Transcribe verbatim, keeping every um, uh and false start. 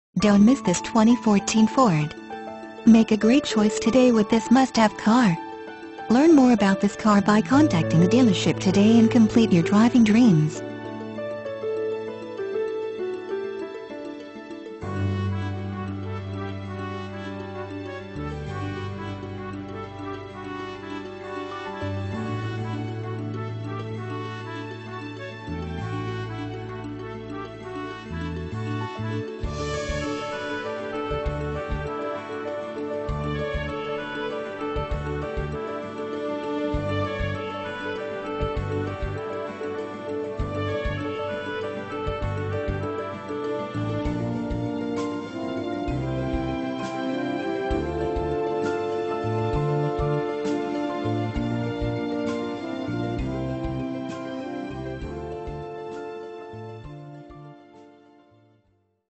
Don't miss this twenty fourteen Ford. Make a great choice today with this must-have car. Learn more about this car by contacting the dealership today and complete your driving dreams.